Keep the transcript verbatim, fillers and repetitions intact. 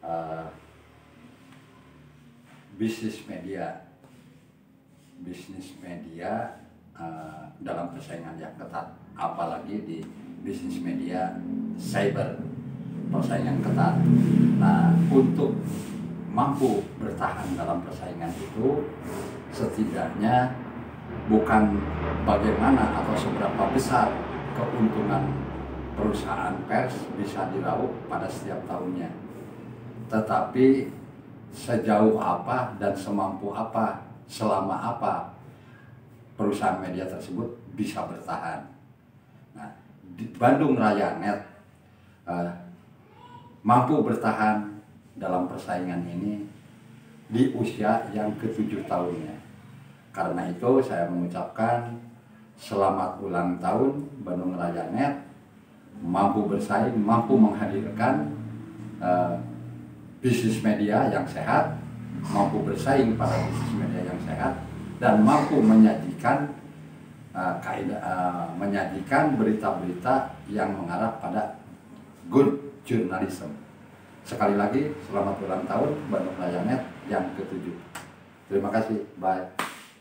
uh, bisnis media, bisnis media uh, dalam persaingan yang ketat, apalagi di bisnis media cyber, persaingan ketat. Nah, untuk mampu bertahan dalam persaingan itu, setidaknya bukan bagaimana atau seberapa besar keuntungan perusahaan pers bisa diraup pada setiap tahunnya, tetapi sejauh apa dan semampu apa, selama apa perusahaan media tersebut bisa bertahan. Nah, di Bandung Raya Net uh, mampu bertahan dalam persaingan ini di usia yang ketujuh tahunnya. Karena itu saya mengucapkan selamat ulang tahun Bandung Raya Net, mampu bersaing, mampu menghadirkan uh, bisnis media yang sehat, mampu bersaing pada bisnis media yang sehat, dan mampu menyajikan uh, kaidah, uh, menyajikan berita-berita yang mengarah pada good journalism. Sekali lagi selamat ulang tahun Bandung Raya Net yang ketujuh. Terima kasih, bye.